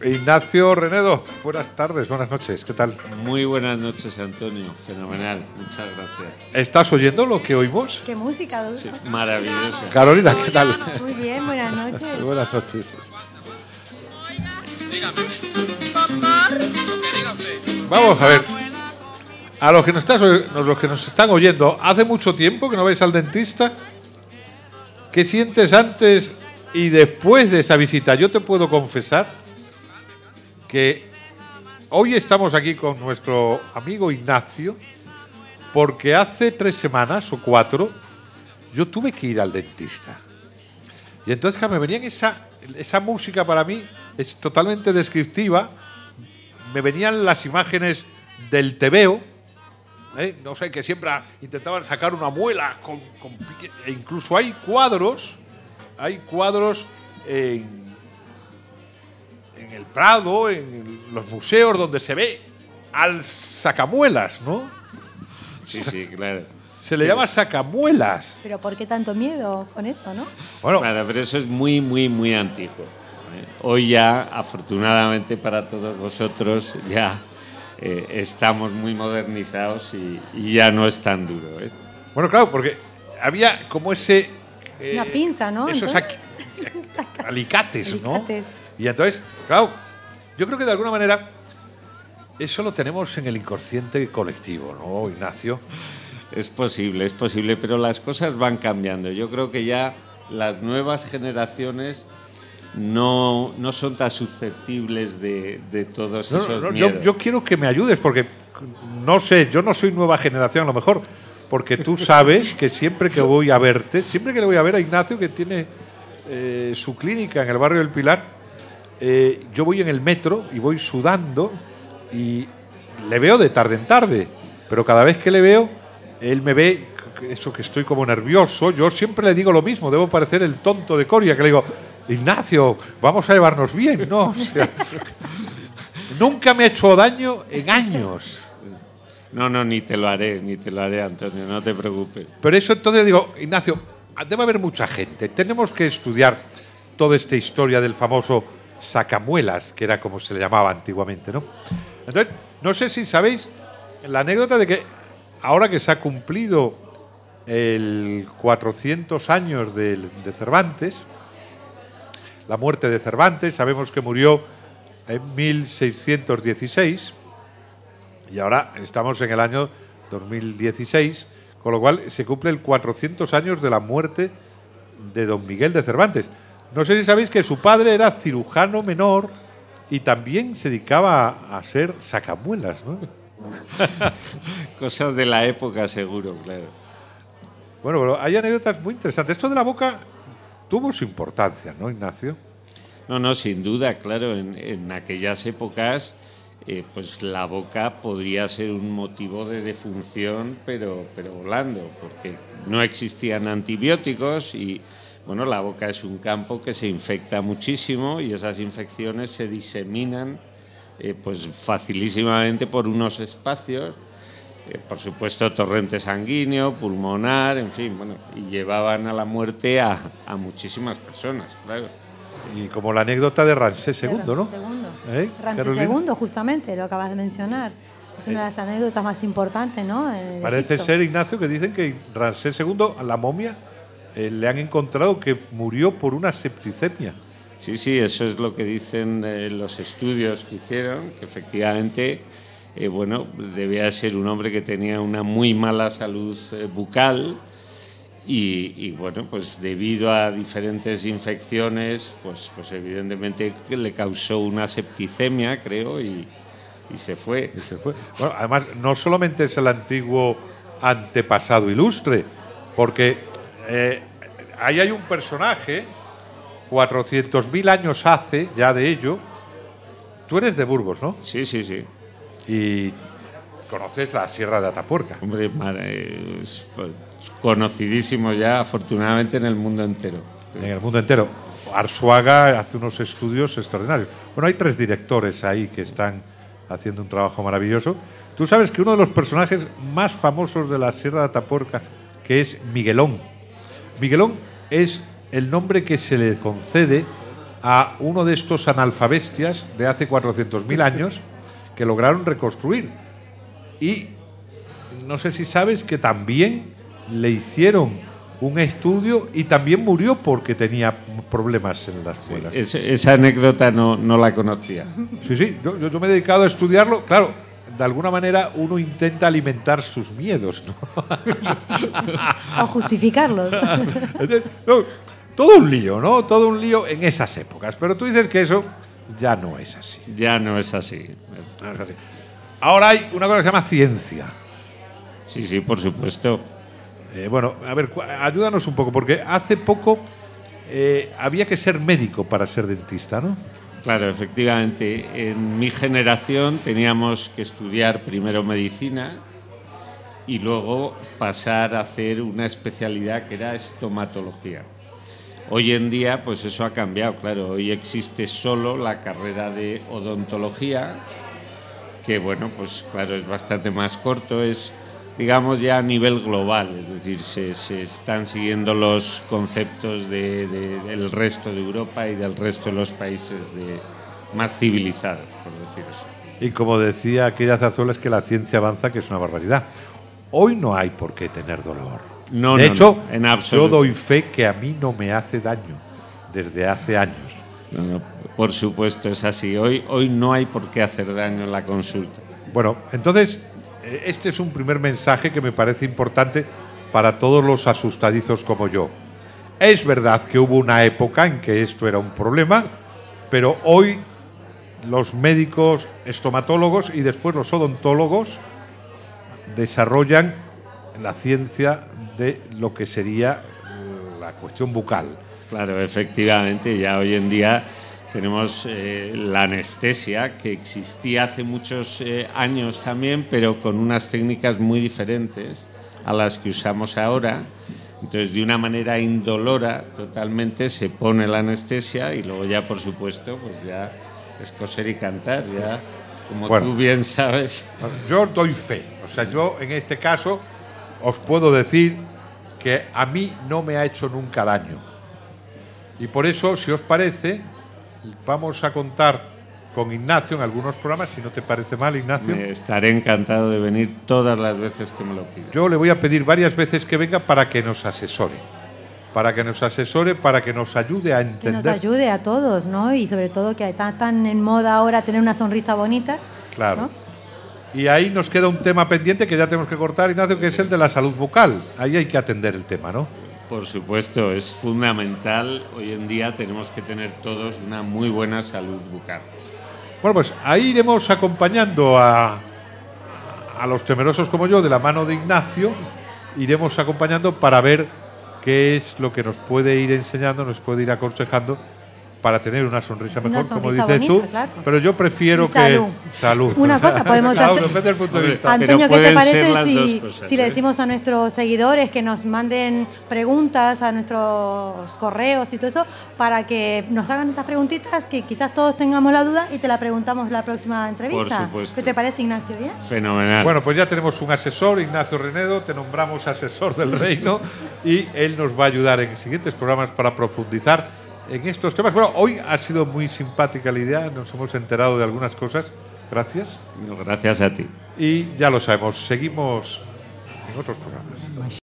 Ignacio Renedo, buenas tardes, buenas noches, ¿qué tal? Muy buenas noches, Antonio, fenomenal, muchas gracias. ¿Estás oyendo lo que oímos? ¿Qué música dulce? Sí, maravillosa. Carolina, ¿qué tal? Muy bien, buenas noches. Buenas noches. Vamos a ver, a los que nos están oyendo, ¿hace mucho tiempo que no vais al dentista? ¿Qué sientes antes y después de esa visita? Yo te puedo confesar que hoy estamos aquí con nuestro amigo Ignacio porque hace 3 semanas o 4 yo tuve que ir al dentista. Y entonces me venían esa música, para mí es totalmente descriptiva. Me venían las imágenes del tebeo, no sé, que siempre intentaban sacar una muela e incluso hay cuadros en el Prado, en los museos donde se ve al sacamuelas, ¿no? Sí, sí, claro. Se le llama sacamuelas. Pero ¿por qué tanto miedo con eso, no? Bueno, claro, pero eso es muy, muy, muy antiguo. Hoy ya, afortunadamente para todos vosotros, ya estamos muy modernizados y ya no es tan duro. Bueno, claro, porque había como ese... una pinza, ¿no? Esos alicates, ¿no? Y entonces, claro, yo creo que de alguna manera eso lo tenemos en el inconsciente colectivo, ¿no, Ignacio? Es posible, pero las cosas van cambiando. Yo creo que ya las nuevas generaciones no son tan susceptibles de todos esos miedos. Yo quiero que me ayudes, porque no sé, yo no soy nueva generación a lo mejor, porque tú sabes que siempre que voy a verte, siempre que le voy a ver a Ignacio, que tiene su clínica en el barrio del Pilar, yo voy en el metro y voy sudando y le veo de tarde en tarde, pero cada vez que le veo, él me ve, eso que estoy como nervioso. Yo siempre le digo lo mismo, debo parecer el tonto de Coria, que le digo, Ignacio, vamos a llevarnos bien, ¿no? O sea, nunca me ha hecho daño en años. No, ni te lo haré, Antonio, no te preocupes. Pero eso entonces digo, Ignacio, debe haber mucha gente, tenemos que estudiar toda esta historia del famoso sacamuelas, que era como se le llamaba antiguamente, ¿no? Entonces, no sé si sabéis la anécdota de que ahora que se ha cumplido el 400 años de Cervantes, la muerte de Cervantes, sabemos que murió en 1616 y ahora estamos en el año 2016, con lo cual se cumple el 400 años de la muerte de don Miguel de Cervantes. No sé si sabéis que su padre era cirujano menor y también se dedicaba a ser sacamuelas, ¿no? Cosas de la época, seguro, claro. Bueno, pero hay anécdotas muy interesantes. Esto de la boca tuvo su importancia, ¿no, Ignacio? No, sin duda, claro. En aquellas épocas, pues la boca podría ser un motivo de defunción, pero volando, porque no existían antibióticos y, bueno, la boca es un campo que se infecta muchísimo y esas infecciones se diseminan pues facilísimamente por unos espacios, por supuesto torrente sanguíneo, pulmonar, en fin, bueno, y llevaban a la muerte a muchísimas personas, claro. Y como la anécdota de Ramsés II, ¿no? Ramsés II, justamente, lo acabas de mencionar. Es una de las anécdotas más importantes, ¿no? Parece ser, Ignacio, que dicen que Ramsés II, a la momia, le han encontrado que murió por una septicemia. Sí, eso es lo que dicen los estudios que hicieron, que efectivamente, bueno, debía ser un hombre que tenía una muy mala salud bucal y, bueno, pues debido a diferentes infecciones, pues evidentemente le causó una septicemia, creo, y se fue. Bueno, además, no solamente es el antiguo antepasado ilustre, porque ahí hay un personaje, 400.000 años hace ya de ello. Tú eres de Burgos, ¿no? Sí. Y conoces la Sierra de Atapuerca. Hombre, es conocidísimo ya, afortunadamente, en el mundo entero. En el mundo entero. Arzuaga hace unos estudios extraordinarios. Bueno, hay 3 directores ahí que están haciendo un trabajo maravilloso. Tú sabes que uno de los personajes más famosos de la Sierra de Atapuerca, que es Miguelón. Miguelón es el nombre que se le concede a uno de estos analfabestias de hace 400.000 años que lograron reconstruir. Y no sé si sabes que también le hicieron un estudio y también murió porque tenía problemas en las muelas. Esa anécdota no la conocía. Sí, yo me he dedicado a estudiarlo. Claro, de alguna manera uno intenta alimentar sus miedos, ¿no? O justificarlos. No, todo un lío, ¿no? Todo un lío en esas épocas. Pero tú dices que eso ya no es así. Ya no es así. No es así. Ahora hay una cosa que se llama ciencia. Sí, por supuesto. Bueno, a ver, ayúdanos un poco, porque hace poco había que ser médico para ser dentista, ¿no? Claro, efectivamente. En mi generación teníamos que estudiar primero medicina y luego pasar a hacer una especialidad que era estomatología. Hoy en día, pues eso ha cambiado, claro. Hoy existe solo la carrera de odontología, que bueno, pues claro, es bastante más corto, es, digamos, ya a nivel global, es decir, se están siguiendo los conceptos del resto de Europa y del resto de los países más civilizados, por decir así. Y como decía aquella Zarzuela, es que la ciencia avanza, que es una barbaridad. Hoy no hay por qué tener dolor. De hecho, en absoluto. Yo doy fe que a mí no me hace daño desde hace años. No, por supuesto, es así. Hoy no hay por qué hacer daño en la consulta. Bueno, entonces, este es un primer mensaje que me parece importante para todos los asustadizos como yo. Es verdad que hubo una época en que esto era un problema, pero hoy los médicos estomatólogos y después los odontólogos desarrollan la ciencia de lo que sería la cuestión bucal. Claro, efectivamente, ya hoy en día tenemos la anestesia, que existía hace muchos años también, pero con unas técnicas muy diferentes a las que usamos ahora. Entonces, de una manera indolora totalmente se pone la anestesia y luego ya, por supuesto, pues ya es coser y cantar, ya, como tú bien sabes. Yo doy fe, o sea, yo en este caso os puedo decir que a mí no me ha hecho nunca daño. Y por eso, si os parece, vamos a contar con Ignacio en algunos programas, si no te parece mal, Ignacio. Estaré encantado de venir todas las veces que me lo pidas. Yo le voy a pedir varias veces que venga para que nos asesore. Para que nos ayude a entender. Que nos ayude a todos, ¿no? Y sobre todo que está tan en moda ahora tener una sonrisa bonita. Claro. ¿No? Y ahí nos queda un tema pendiente que ya tenemos que cortar, Ignacio, que es el de la salud bucal. Ahí hay que atender el tema, ¿no? Por supuesto, es fundamental. Hoy en día tenemos que tener todos una muy buena salud bucal. Bueno, pues ahí iremos acompañando a los temerosos como yo, de la mano de Ignacio, iremos acompañando para ver qué es lo que nos puede ir enseñando, nos puede ir aconsejando para tener una sonrisa mejor, una sonrisa como dices bonita, tú, claro. Pero yo prefiero salud. Que... Salud. Una cosa podemos hacer... Depende del punto de vista. Antonio, ¿qué te parece si le decimos a nuestros seguidores que nos manden preguntas a nuestros correos y todo eso, para que nos hagan estas preguntitas, que quizás todos tengamos la duda y te la preguntamos la próxima entrevista? Por supuesto. ¿Qué te parece, Ignacio? ¿Bien? Fenomenal. Bueno, pues ya tenemos un asesor, Ignacio Renedo, te nombramos asesor del reino y él nos va a ayudar en siguientes programas para profundizar en estos temas. Bueno, hoy ha sido muy simpática la idea, nos hemos enterado de algunas cosas. Gracias. No, gracias a ti. Y ya lo sabemos, seguimos en otros programas.